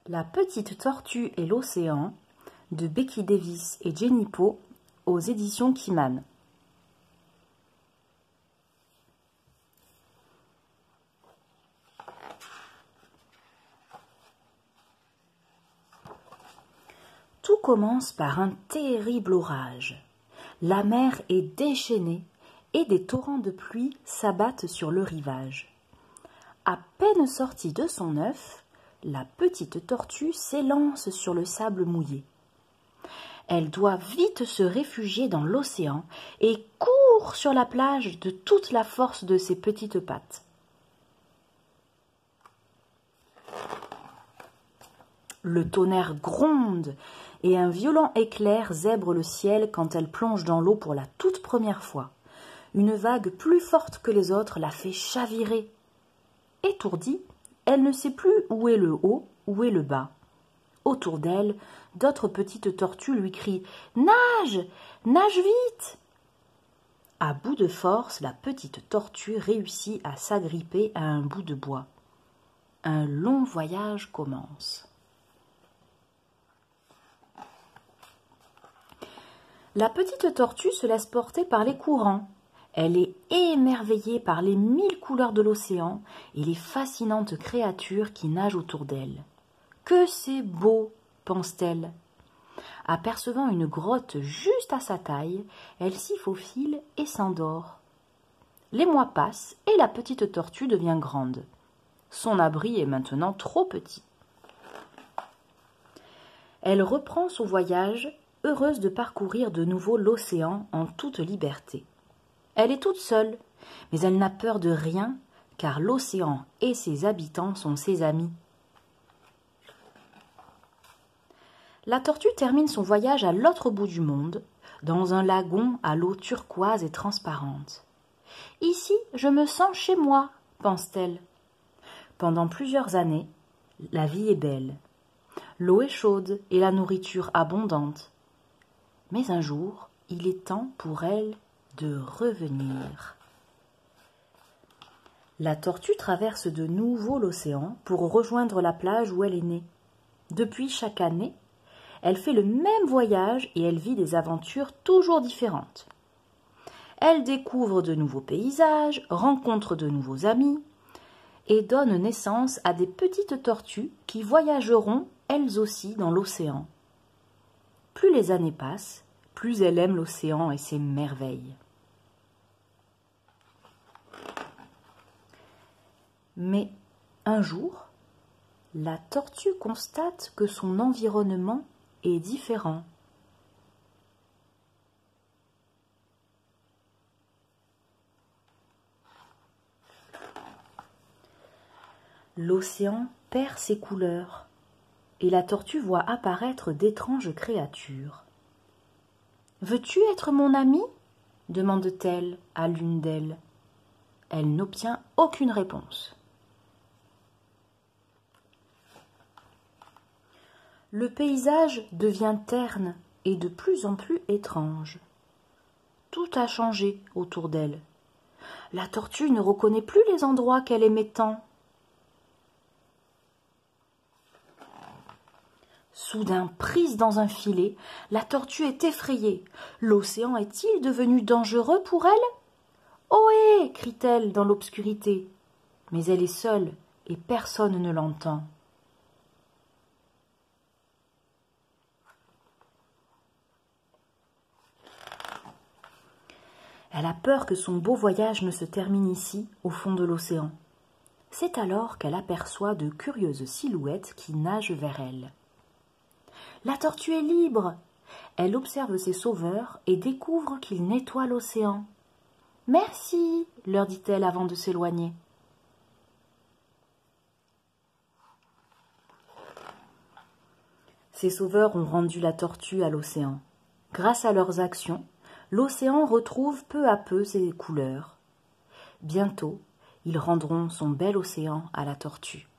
La petite tortue et l'océan de Becky Davis et Jenny Po aux éditions Kiman. Tout commence par un terrible orage. La mer est déchaînée et des torrents de pluie s'abattent sur le rivage. À peine sortie de son œuf, la petite tortue s'élance sur le sable mouillé. Elle doit vite se réfugier dans l'océan et court sur la plage de toute la force de ses petites pattes. Le tonnerre gronde et un violent éclair zèbre le ciel quand elle plonge dans l'eau pour la toute première fois. Une vague plus forte que les autres la fait chavirer. Étourdie, elle ne sait plus où est le haut, où est le bas. Autour d'elle, d'autres petites tortues lui crient « Nage! Nage vite !» À bout de force, la petite tortue réussit à s'agripper à un bout de bois. Un long voyage commence. La petite tortue se laisse porter par les courants. Elle est émerveillée par les 1000 couleurs de l'océan et les fascinantes créatures qui nagent autour d'elle. « Que c'est beau !» pense-t-elle. Apercevant une grotte juste à sa taille, elle s'y faufile et s'endort. Les mois passent et la petite tortue devient grande. Son abri est maintenant trop petit. Elle reprend son voyage, heureuse de parcourir de nouveau l'océan en toute liberté. Elle est toute seule, mais elle n'a peur de rien, car l'océan et ses habitants sont ses amis. La tortue termine son voyage à l'autre bout du monde, dans un lagon à l'eau turquoise et transparente. « Ici, je me sens chez moi », pense-t-elle. Pendant plusieurs années, la vie est belle. L'eau est chaude et la nourriture abondante. Mais un jour, il est temps pour elle de revenir. La tortue traverse de nouveau l'océan pour rejoindre la plage où elle est née. Depuis chaque année, elle fait le même voyage et elle vit des aventures toujours différentes. Elle découvre de nouveaux paysages, rencontre de nouveaux amis et donne naissance à des petites tortues qui voyageront elles aussi dans l'océan. Plus les années passent, plus elle aime l'océan et ses merveilles. Mais un jour, la tortue constate que son environnement est différent. L'océan perd ses couleurs et la tortue voit apparaître d'étranges créatures. « Veux-tu être mon amie ?» demande-t-elle à l'une d'elles. Elle n'obtient aucune réponse. Le paysage devient terne et de plus en plus étrange. Tout a changé autour d'elle. La tortue ne reconnaît plus les endroits qu'elle aimait tant. Soudain, prise dans un filet, la tortue est effrayée. L'océan est-il devenu dangereux pour elle ? « Ohé !» crie-t-elle dans l'obscurité. Mais elle est seule et personne ne l'entend. Elle a peur que son beau voyage ne se termine ici, au fond de l'océan. C'est alors qu'elle aperçoit de curieuses silhouettes qui nagent vers elle. La tortue est libre. Elle observe ses sauveurs et découvre qu'ils nettoient l'océan. « Merci » leur dit-elle avant de s'éloigner. Ces sauveurs ont rendu la tortue à l'océan. Grâce à leurs actions, l'océan retrouve peu à peu ses couleurs. Bientôt, ils rendront son bel océan à la tortue.